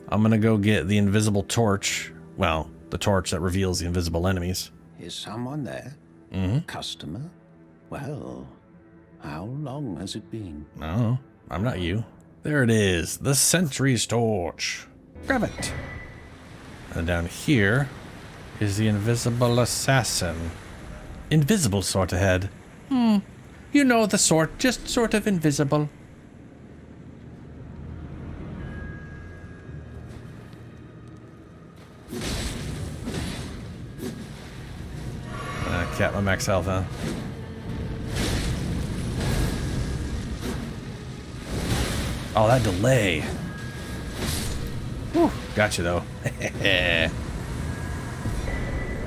I'm gonna go get the invisible torch. Well, the torch that reveals the invisible enemies. Is someone there? Mm-hmm. Customer? Well, how long has it been? No, I'm not you. There it is, the Sentry's torch. Grab it. And down here is the invisible assassin. Invisible sort of head. You know the sort, just sort of invisible. Cap my max health, huh? Oh, that delay. Whew, got you though.